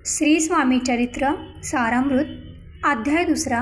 श्री स्वामी चरित्र सारामृत अध्याय 2.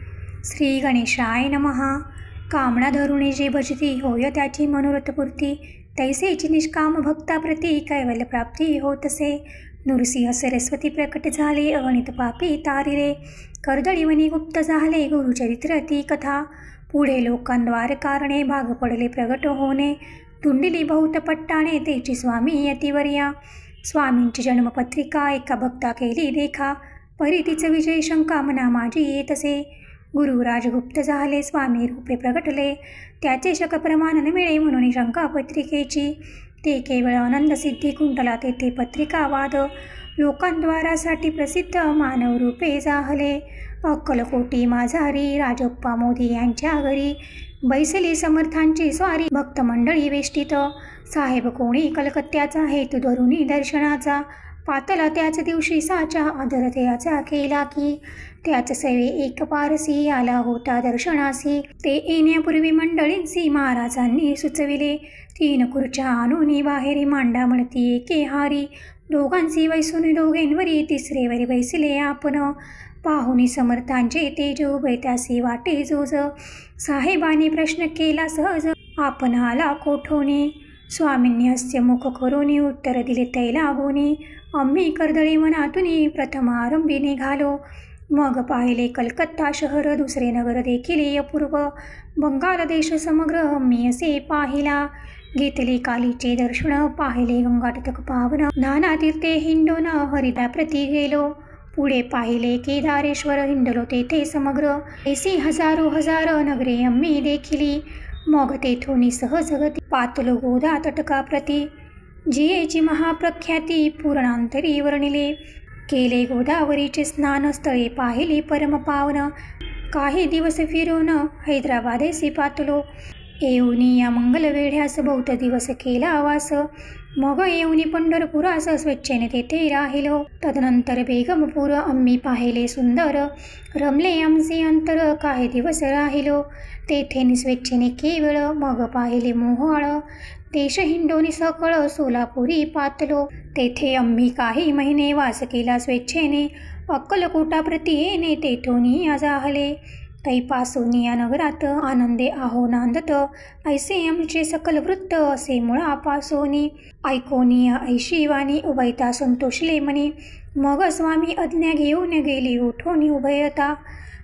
श्री गणेशाय नमः. कामना धरुणे जे भजती होय त्याची मनोरथपूर्ती, तैसेची निष्काम भक्ताप्रती कैवल्य प्राप्ती होतसे. नृसिंह सरस्वती प्रकट झाले, अगणित पापी तारिले, कर्दळीवनी गुप्त झाले गुरुचरित्र ती कथा. पुढे लोकांद्वार कारणे भाग पडले प्रगट होणे, तुंडिली बहुत पट्टाणे तेची स्वामी यतिवर्या. स्वामींची जन्मपत्रिका एका भक्ता केली देखा, परितीच विजय शंका मना माझी येतसे. गुरुराज गुप्त झाले स्वामी रूपे प्रगटले, त्याचे शक प्रमाण न मिळे म्हणून शंका पत्रिकेची. ते केवळ आनंद सिद्धी कुंटला तेथे पत्रिका वाद, लोकांद्वारासाठी प्रसिद्ध मानव रूपे जाहले. अक्कलकोटी माझारी राजप्पा मोदी यांच्या घरी, बैसली समर्थांची स्वारी भक्त मंडळी वेष्टित. साहेब कोणी कलकत्त्याचा हेतू धरुनी दर्शनाचा, पातला त्याच दिवशी साचा आदर त्याचा केला की. त्याच सेवे एक पारसी आला होता दर्शनासी, ते येण्यापूर्वी मंडळींसी महाराजांनी सुचविले. 3 खुर्च्या आणून बाहेरी मांडा म्हणती एके हारी, दोघांसी वैसून दोघेंवरी तिसरेवरी बैसले आपण. पाहुनी समर्थांचे तेज उभे त्यासी वाटे जोज, साहेबांनी प्रश्न केला सहज आपण आला कोठोनी. स्वामींनी हास्यमुख करून उत्तर दिले तैला गुणी, आम्ही कर्दळी मनातून प्रथम आरंभी निघालो. मग पाहिले कलकत्ता शहर, दुसरे नगर देखील अपूर्व, बंगाल देश समग्र आम्ही असे पाहिला. घेतले कालीचे दर्शन, पाहिले गंगाटक पावन, नाना तीर्थे हिंडून हरिदा प्रती गेलो. पुढे पाहिले केदारेश्वर, हिंडलो तेथे समग्र, ऐसी हजारो हजार नगरे आम्ही देखिली. मग तेथून सहजगती पातलो गोदा तटका प्रती, जियेची महाप्रख्याती पूर्णांतरी वर्णिले. केले गोदावरीचे स्नान, स्थळे पाहिली परमपावन, काही दिवस फिरून हैदराबादेसी पातलो. येऊनी या मंगलवेढ्यास बहुत दिवस केला वास, मग येऊनी पंढरपुरास स्वेच्छेने तेथे राहिलो. तदनंतर बेगमपूर आम्ही पाहिले सुंदर, रमले आमचे अंतर काही दिवस राहिलो. तेथे निस्वेच्छेने केवळ, मग पाहिले मोहाळ देश हिंडोनी सकळ, सोलापुरी पातलो. तेथे आम्ही काही महिने वास केला स्वेच्छेने, अक्कलकोटाप्रती येणे तेथून जाहले. तैपासून या नगरात आनंदे आहो नांदत, ऐसे आमचे सकल वृत्त असे मुळापासूनी. ऐकोनी ऐशिवानी उभयता संतोषले मनी, मग स्वामी आज्ञा घेऊन गेली उठोनी उभयता.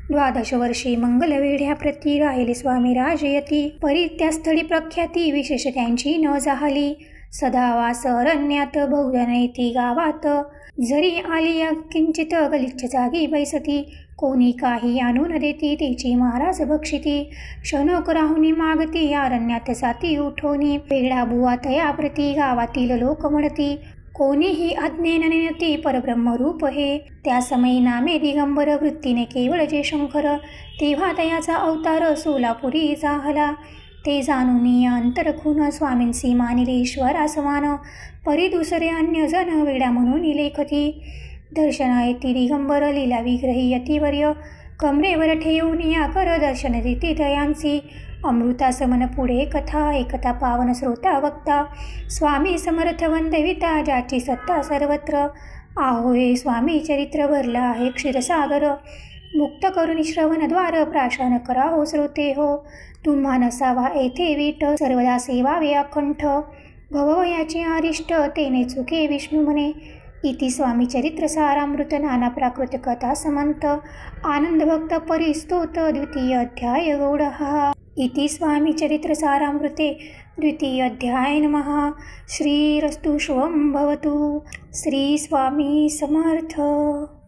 12 वर्षे मंगलवेढ्याप्रती राहिले स्वामी राजयती, परी त्या स्थळी प्रख्याती विशेष त्यांची न जाहली. सदावास अरण्यात बहुजनयती गावात, जरी आली किंचित गलिच्छ जागी बैसती. कोणी काही आणून देती तिची महाराज बक्षिती, क्षणोक राहुनी मागती अरण्यात जाती उठोनी. वेळा बुवा तयाप्रती गावातील लोक म्हणती, कोणीही आज्ञेन नेनती परब्रह्मरूप हे. त्या समयी नामे दिगंबर, वृत्तीने केवळ जे शंकर, तेव्हा तयाचा अवतार सोलापुरी जाहला. ते जाणून अंतरखून स्वामींसी मानिले ईश्वरा समान, परी दुसरे अन्य जन वेडा म्हणून लेखती. दर्शना येती दिगंबर लीला विग्रही यतिवर्य, कमरेवर ठेवून या कर दर्शन देती दयांसी. अमृतासमन पुढे कथा एकता पावन श्रोता वक्ता, स्वामी समर्थ वंदविता ज्याची सत्ता सर्वत्र. आहोय स्वामी चरित्र भरला आहे क्षीरसागर, मुक्त करून श्रवणद्वार प्राशन करा हो श्रोते हो. तुम्हा नसावा येथे वीट, सर्वदा सेवावे अकंठ, भववयाचे आरिष्ट तेने चुके विष्णू म्हणे. इति स्वामी चरित्र सारामृत नाना प्राकृत कथा समंत, आनंद भक्त परिस्तोत द्वितीय अध्याय गौडः. इति स्वामी चरित्र सारामृते द्वितीय अध्याय. नमः. श्रीरस्तु शुभं भवतु. श्री स्वामी समर्थ.